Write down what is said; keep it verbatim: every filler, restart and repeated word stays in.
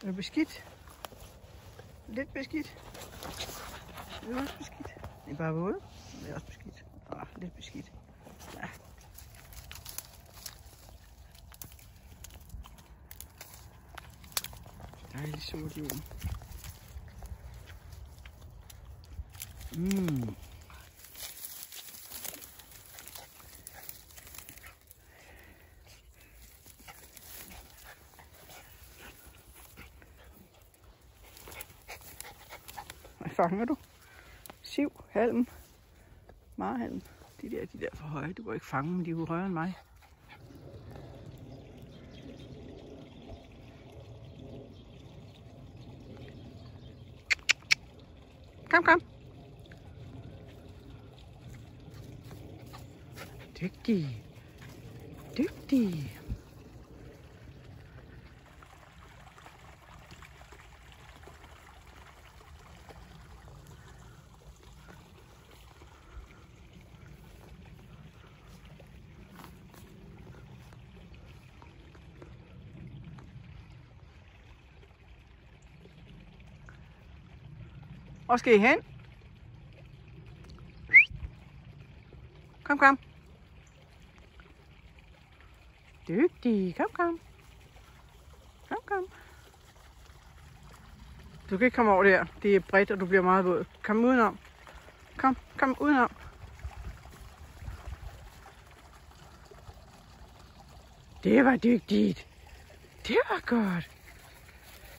Er det beskidt? Lidt beskidt. Er det også beskidt? Det er bare våde. Det er også beskidt. Åh, lidt beskidt. Ja. Dejlig sort jord. Mm. Hvad fanger du? Siv, halm, marhalm. De der, de der for høje, du må ikke fange dem, de er jo højere end mig. Kom, kom. Dygtig. Dygtig. Hvor skal I hen? Kom, kom. Dygtig. Kom, kom. Kom, kom. Du kan ikke komme over der. Det er bredt, og du bliver meget våd. Kom udenom. Kom, kom udenom. Det var dygtigt. Det var godt.